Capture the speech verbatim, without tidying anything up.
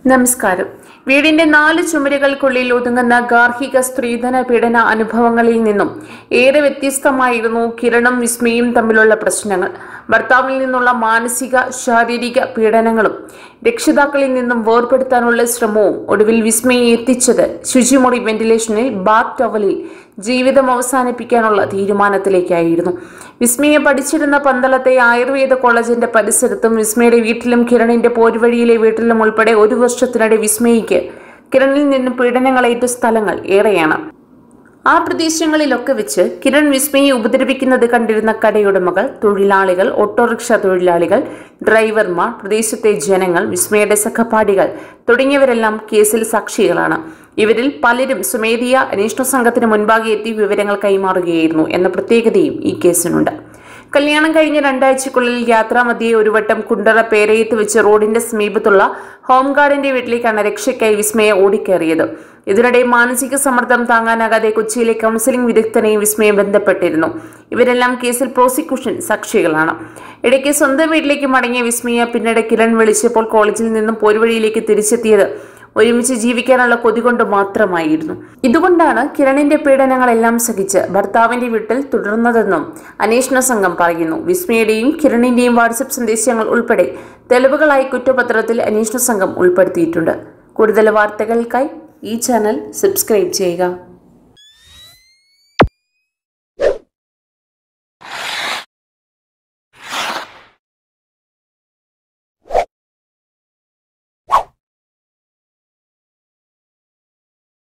നമസ്കാരം. വീടിന്റെ നാല് ചുമരുകൾക്കുള്ളിൽ ഒതുങ്ങുന്ന ഗാർഹിക സ്ത്രീധന പീഡന അനുഭവങ്ങളിൽ നിന്നും ഏറെ വ്യത്യസ്തമായിരുന്നു കിരണും വിസ്മയും തമ്മിലുള്ള പ്രശ്നങ്ങൾ. ഭർത്താവിൽ നിന്നുള്ള മാനസിക ശാരീരിക പീഡനങ്ങളും രക്ഷിതാക്കളിൽ നിന്നും വേർപെടുത്താനുള്ള ശ്രമവും ഒടുവിൽ വിസ്മയെ എത്തിച്ചത് ശുചിമുറി വെന്റിലേഷനിൽ ബാത്ത് ടവലിൽ ജീവിതം അവസാനിപ്പിക്കാനുള്ള തീരുമാനത്തിലേക്കായിരുന്നു. വിസ്മയെ പഠിച്ചിരുന്ന പന്തളത്തെ ആയുർവേദ കോളേജിന്റെ പരിസരത്തും വിസ്മയുടെ വീട്ടിലും കിരണിന്റെ പോരുവഴിയിലെ വീട്ടിലും ഉൾപ്പെടെ ഒരു വർഷത്തിനിടെ വിസ്മയ്ക്ക് കിരണിൽ നിന്നും പീഡനങ്ങളേറ്റ സ്ഥലങ്ങൾ ഏറെയാണ്. ആ പ്രദേശങ്ങളിലൊക്കെ വെച്ച് കിരൺ വിസ്മയെ ഉപദ്രവിക്കുന്നത് കണ്ടിരുന്ന കടയുടമകൾ, തൊഴിലാളികൾ, ഓട്ടോറിക്ഷ തൊഴിലാളികൾ, ഡ്രൈവർമാർ, പ്രദേശത്തെ ജനങ്ങൾ, വിസ്മയുടെ സഹപാഠികൾ തുടങ്ങിയവരെല്ലാം കേസിൽ സാക്ഷികളാണ്. ഇവരിൽ പലരും സ്വമേധയാ അന്വേഷണ സംഘത്തിന് മുൻപാകെ എത്തി വിവരങ്ങൾ കൈമാറുകയായിരുന്നു എന്ന പ്രത്യേകതയും ഈ കേസിനുണ്ട്. കല്യാണം കഴിഞ്ഞ രണ്ടാഴ്ചക്കുള്ളിൽ യാത്രാമധ്യേ ഒരു വട്ടം കുണ്ടറ പേരയത്ത് വെച്ച് റോഡിന്റെ സമീപത്തുള്ള ഹോംഗാർഡിന്റെ വീട്ടിലേക്കാണ് രക്ഷയ്ക്കായി വിസ്മയെ ഓടിക്കേറിയത്. ഇതിനിടെ മാനസിക സമ്മർദ്ദം താങ്ങാനാകാതെ കൊച്ചിയിലെ കൗൺസിലിംഗ് വിദഗ്ധനെയും വിസ്മയെ ബന്ധപ്പെട്ടിരുന്നു. ഇവരെല്ലാം കേസിൽ പ്രോസിക്യൂഷൻ സാക്ഷികളാണ്. ഇടയ്ക്ക് സ്വന്തം വീട്ടിലേക്ക് മടങ്ങിയ വിസ്മയെ പിന്നീട് കിരൺ വിളിച്ചപ്പോൾ കോളേജിൽ നിന്നും പോരുവഴിയിലേക്ക് തിരിച്ചെത്തിയത് ഒരുമിച്ച് ജീവിക്കാനുള്ള കൊതി കൊണ്ട് മാത്രമായിരുന്നു. ഇതുകൊണ്ടാണ് കിരണിന്റെ പീഡനങ്ങളെല്ലാം സഹിച്ച് ഭർത്താവിന്റെ വീട്ടിൽ തുടർന്നതെന്നും അന്വേഷണ സംഘം പറയുന്നു. വിസ്മയുടെയും കിരണിന്റെയും വാട്സപ്പ് സന്ദേശങ്ങൾ ഉൾപ്പെടെ തെളിവുകളായി കുറ്റപത്രത്തിൽ അന്വേഷണ സംഘം ഉൾപ്പെടുത്തിയിട്ടുണ്ട്. കൂടുതൽ വാർത്തകൾക്കായി ഈ ചാനൽ സബ്സ്ക്രൈബ് ചെയ്യുക.